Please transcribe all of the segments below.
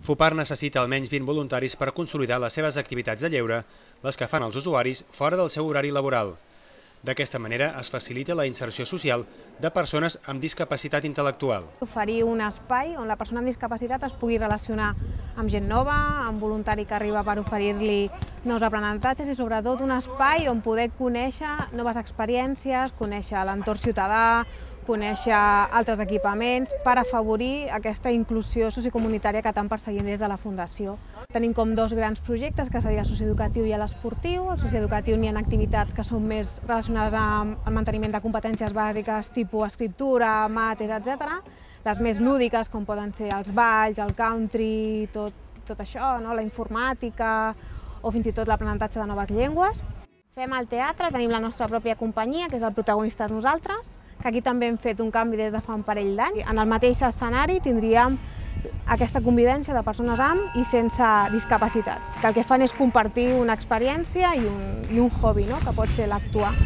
FUPAR necessita almenys 20 voluntaris per consolidar les seves activitats de lleure, les que fan els usuaris fora del seu horari laboral. D'aquesta manera es facilita la inserció social de persones amb discapacitat intel·lectual. Oferir un espai on la persona amb discapacitat es pugui relacionar amb gent nova, amb voluntari que arriba per oferir-li nous aprenentatges i sobretot un espai on poder conèixer noves experiències, conèixer l'entorn ciutadà, conèixer altres equipaments per afavorir aquesta inclusió sociocomunitària que tant perseguim des de la Fundació. Tenim com dos grans projectes, que seria el socioeducatiu i l'esportiu. Al socioeducatiu n'hi ha activitats que són més relacionades amb el manteniment de competències bàsiques tipus escriptura, mates, etc. Les més lúdiques, com poden ser els balls, el country, tot això, la informàtica o fins i tot l'aprenentatge de noves llengües. Fem el teatre, tenim la nostra pròpia companyia, que és el Protagonistes Nosaltres, que aquí també hem fet un canvi des de fa un parell d'anys. En el mateix escenari tindríem aquesta convivència de persones amb i sense discapacitat, que el que fan és compartir una experiència i un hobby, que pot ser l'actuar.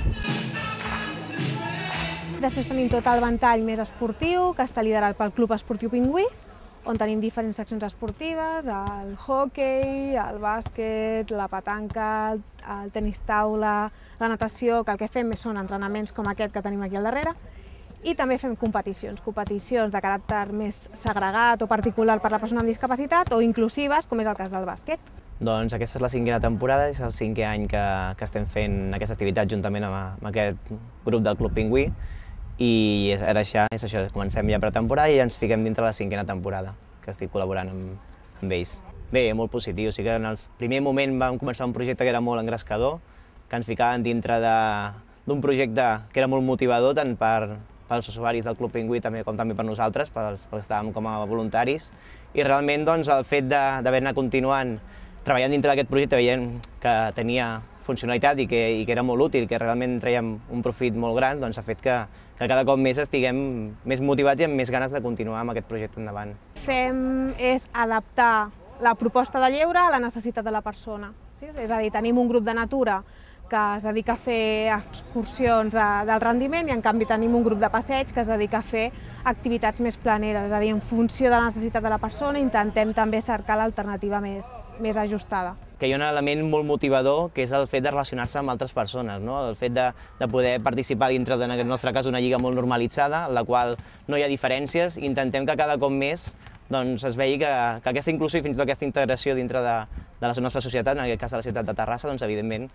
Després tenim tot el ventall més esportiu, que està liderat pel Club Esportiu Pingüí, on tenim diferents seccions esportives, el hoquei, el bàsquet, la petanca, el tenis taula, la natació, que el que fem són entrenaments com aquest que tenim aquí al darrere, i també fem competicions de caràcter més segregat o particular per a la persona amb discapacitat o inclusives, com és el cas del bàsquet. Doncs aquesta és la 5a temporada, és el 5è any que estem fent aquesta activitat juntament amb aquest grup del Club Pingüí, i ara és això, comencem ja pretemporada i ens fiquem dintre la 5a temporada, que estic col·laborant amb ells. Bé, molt positiu, sí que en el primer moment vam començar un projecte que era molt engrescador, que ens ficàvem dintre d'un projecte que era molt motivador tant pels usuaris del Club Pingüí com també per nosaltres, pels que estàvem com a voluntaris, i realment el fet d'haver-ne continuant treballant dintre d'aquest projecte, veient que tenia funcionalitat i que era molt útil, que realment traiem un profit molt gran, ha fet que cada cop més estiguem més motivats i amb més ganes de continuar amb aquest projecte endavant. Fem és adaptar la proposta de lleure a la necessitat de la persona. És a dir, tenim un grup de natura que es dedica a fer excursions del rendiment i en canvi tenim un grup de passeig que es dedica a fer activitats més planeres, és a dir, en funció de la necessitat de la persona intentem també cercar l'alternativa més ajustada. Que hi ha un element molt motivador que és el fet de relacionar-se amb altres persones, el fet de poder participar dintre, en el nostre cas, una lliga molt normalitzada, en la qual no hi ha diferències, i intentem que cada cop més es vegi que aquesta inclusió i fins i tot aquesta integració dintre de la nostra societat, en aquest cas de la ciutat de Terrassa, evidentment,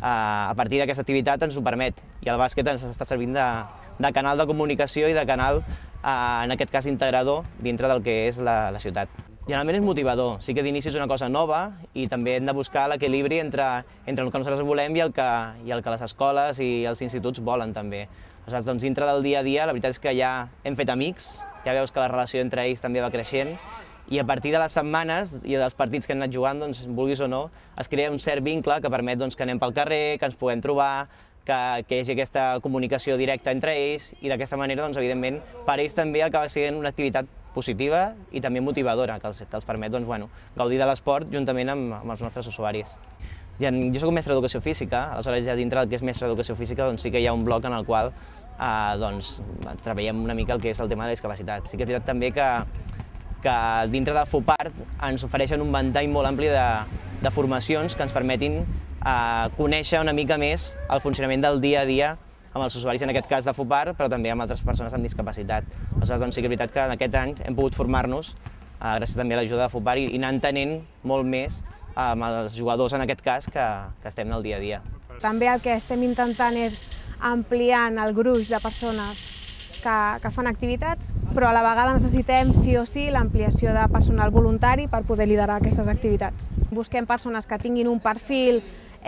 a partir d'aquesta activitat ens ho permet, i el bàsquet ens està servint de canal de comunicació i de canal, en aquest cas, integrador dintre del que és la ciutat. Generalment és motivador, sí que d'inici és una cosa nova i també hem de buscar l'equilibri entre el que nosaltres volem i el que les escoles i els instituts volen també. Aleshores, dintre del dia a dia, la veritat és que ja hem fet amics, ja veus que la relació entre ells també va creixent, i a partir de les setmanes i dels partits que hem anat jugant, vulguis o no, es crea un cert vincle que permet que anem pel carrer, que ens puguem trobar, que hi hagi aquesta comunicació directa entre ells, i d'aquesta manera, evidentment, per ells també acaba sent una activitat positiva i també motivadora, que els permet gaudir de l'esport juntament amb els nostres usuaris. Jo soc mestre d'educació física, aleshores ja dintre del que és mestre d'educació física sí que hi ha un bloc en el qual treballem una mica el que és el tema de la discapacitat. Sí que és veritat també que dintre del FUPAR ens ofereixen un ventall molt ampli de formacions que ens permetin conèixer una mica més el funcionament del dia a dia amb els usuaris, en aquest cas de FUPAR, però també amb altres persones amb discapacitat. Aleshores, sí que és veritat que en aquest any hem pogut formar-nos, gràcies també a l'ajuda de FUPAR, i anar entenent molt més amb els jugadors, en aquest cas, que estem en el dia a dia. També el que estem intentant és ampliar el gruix de persones que fan activitats, però a la vegada necessitem sí o sí l'ampliació de personal voluntari per poder liderar aquestes activitats. Busquem persones que tinguin un perfil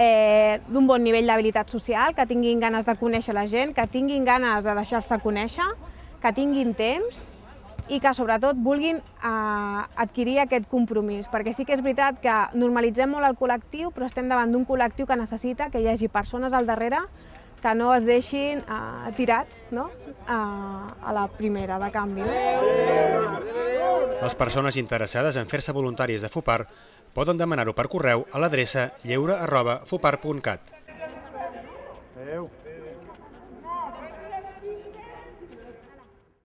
d'un bon nivell d'habilitat social, que tinguin ganes de conèixer la gent, que tinguin ganes de deixar-se conèixer, que tinguin temps i que sobretot vulguin adquirir aquest compromís, perquè sí que és veritat que normalitzem molt el col·lectiu, però estem davant d'un col·lectiu que necessita que hi hagi persones al darrere que no es deixin tirats a la primera de canvi. Les persones interessades en fer-se voluntàries de FUPAR poden demanar-ho per correu a l'adreça lleure@fupar.cat.